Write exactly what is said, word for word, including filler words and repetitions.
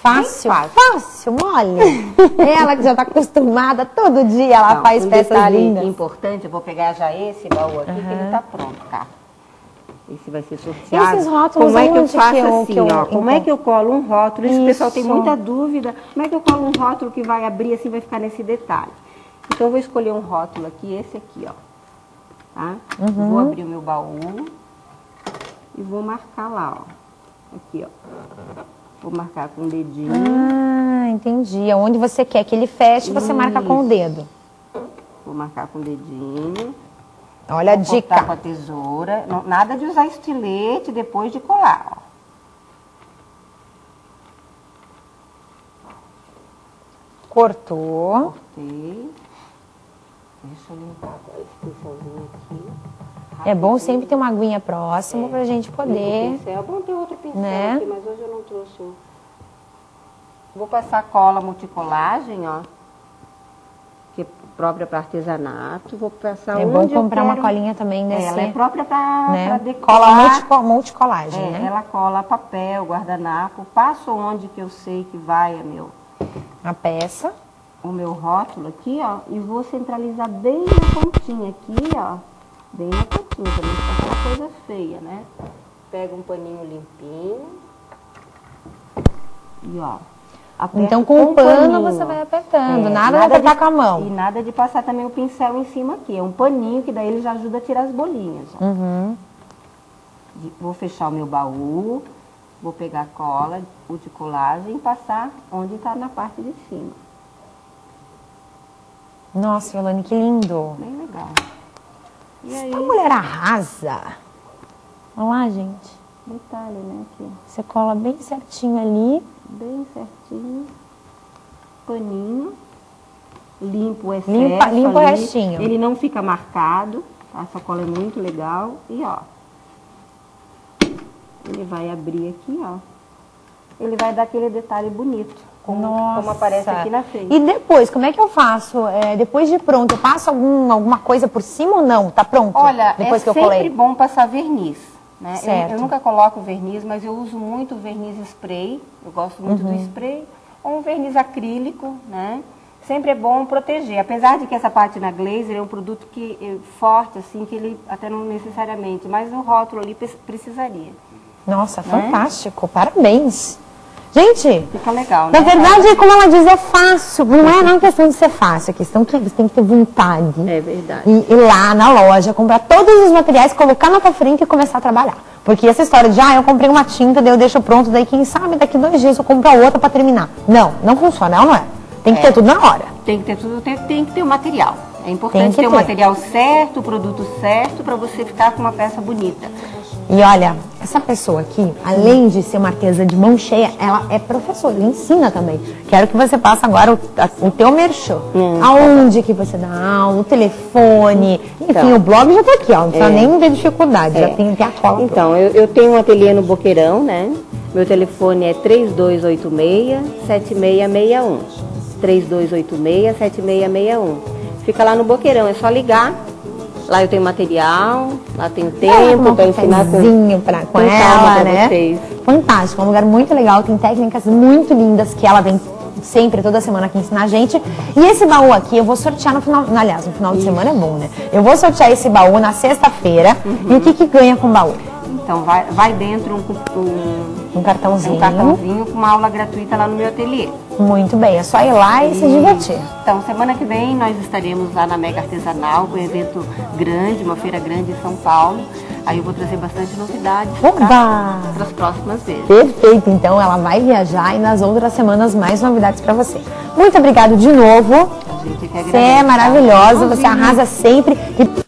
Fácil, fácil, fácil, mole. Ela que já tá acostumada, todo dia ela Não, faz um peças detalhe lindas. importante, eu vou pegar já esse baú aqui, Uhum. que ele tá pronto, tá? Esse vai ser sorteado. Esses rótulos, como é que eu onde faço que eu- assim, que eu- ó? Como então- é que eu colo um rótulo? Isso, o pessoal tem Isso. muita dúvida. Como é que eu colo um rótulo que vai abrir assim, vai ficar nesse detalhe? Então eu vou escolher um rótulo aqui, esse aqui, ó. Tá? Uhum. Vou abrir o meu baú e vou marcar lá, ó. Aqui, ó. Vou marcar com o dedinho. Ah, entendi. Onde você quer que ele feche, você marca com o dedo. Vou marcar com o dedinho. Olha a Vou cortar dica. com a tesoura. Não, nada de usar estilete depois de colar, ó. Cortou. Cortei. Deixa eu limpar esse pincelzinho aqui. É bom sempre ter uma aguinha próxima É. pra gente poder... Pincel. É bom ter outro pincel Né? aqui, mas hoje eu não trouxe um. Vou passar cola multicolagem, ó. Que é própria para artesanato. Vou passar É bom onde eu comprar uma quero. colinha também nesse... É, ela é própria para né? decorar. Cola multico- multicolagem, É, né? ela cola papel, guardanapo. Passo onde que eu sei que vai a meu, A peça. o meu rótulo aqui, ó. E vou centralizar bem na pontinha aqui, ó. Bem na pontinha, pra não ficar aquela coisa feia, né? Pega um paninho limpinho. E, ó. aperto Então com o pano paninho, você ó. vai apertando, É, nada de apertar de- com a mão. E nada de passar também o pincel em cima aqui. É um paninho que daí ele já ajuda a tirar as bolinhas, ó. Uhum. De- Vou fechar o meu baú, vou pegar a cola, o de colagem e passar onde está na parte de cima. Nossa, Yolane, que lindo. Bem legal. E aí, A mulher arrasa. Olha lá, gente. detalhe, né? Aqui, Você cola bem certinho ali. bem certinho. Paninho. Limpo o excesso Limpa- limpa o ali. restinho. Ele não fica marcado. Tá? Essa cola é muito legal. E, ó. Ele vai abrir aqui, ó. Ele vai dar aquele detalhe bonito. Como, Nossa. como aparece aqui na frente. E depois, como é que eu faço? É, depois de pronto, eu passo algum, alguma coisa por cima ou não? Tá pronto? Olha, depois é que eu sempre colei. bom passar verniz, né? Eu, Certo. eu nunca coloco verniz, mas eu uso muito verniz spray. Eu gosto muito Uhum. do spray. Ou um verniz acrílico, né? Sempre é bom proteger. Apesar de que essa pátina glazer é um produto que é forte, assim, que ele até não necessariamente, mas o rótulo ali pre- precisaria. Nossa, Né? fantástico. Parabéns. Gente, Fica legal, na né? verdade, como ela diz, é fácil. Não é não questão de ser fácil, é questão que você tem que ter vontade. É verdade. E ir lá na loja, comprar todos os materiais, colocar na tua frente e começar a trabalhar. Porque essa história de, ah, eu comprei uma tinta, daí eu deixo pronto, daí quem sabe daqui dois dias eu compro a outra para terminar. Não, não funciona, não é? Tem que É. ter tudo na hora. Tem que ter tudo, tem, tem que ter o material. É Tem importante que ter o ter. material certo, o produto certo, para você ficar com uma peça bonita. E olha, essa pessoa aqui, além de ser uma artesã de mão cheia, ela é professora, ela ensina também. Quero que você passe agora o, a- o teu merchan. Hum. Aonde que você dá aula, o telefone, enfim, Então. o blog já tá aqui, ó, não precisa É. nem ter dificuldade, já É. tem até a cola. Então, eu, eu tenho um ateliê no Boqueirão, né? Meu telefone é três dois oito seis, sete seis seis um. três dois oito seis, sete seis seis um. Fica lá no Boqueirão, é só ligar. Lá eu tenho material, lá tenho tempo para ensinar com, um pra, com com calma ela, pra né? vocês. Fantástico, é um lugar muito legal, tem técnicas muito lindas que ela vem sempre, toda semana aqui ensinar a gente. E esse baú aqui eu vou sortear no final, aliás, no final de semana é bom, né? Eu vou sortear esse baú na sexta-feira. E o que que ganha com o baú? Então, vai, vai dentro um, um, Um cartãozinho. um cartãozinho com uma aula gratuita lá no meu ateliê. Muito bem, é só ir lá e se divertir. Então, semana que vem nós estaremos lá na Mega Artesanal, com um evento grande, uma feira grande em São Paulo. Aí eu vou trazer bastante novidades Oba! para as próximas vezes. Perfeito, então ela vai viajar e nas outras semanas mais novidades pra você. Muito obrigado de novo. A gente que Você agradece, é tá? maravilhosa, você Imagina. arrasa sempre. E